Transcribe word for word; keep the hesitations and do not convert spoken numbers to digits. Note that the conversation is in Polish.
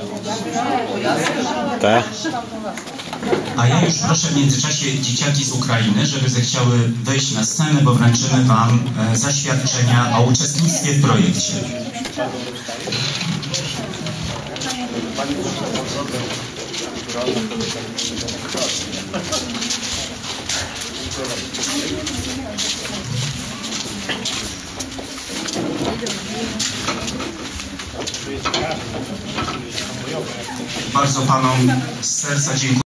Tak. A ja już proszę w międzyczasie dzieciaki z Ukrainy, żeby zechciały wejść na scenę, bo wręczymy Wam e, zaświadczenia o uczestnictwie w projekcie. Bardzo Panom z serca dziękuję.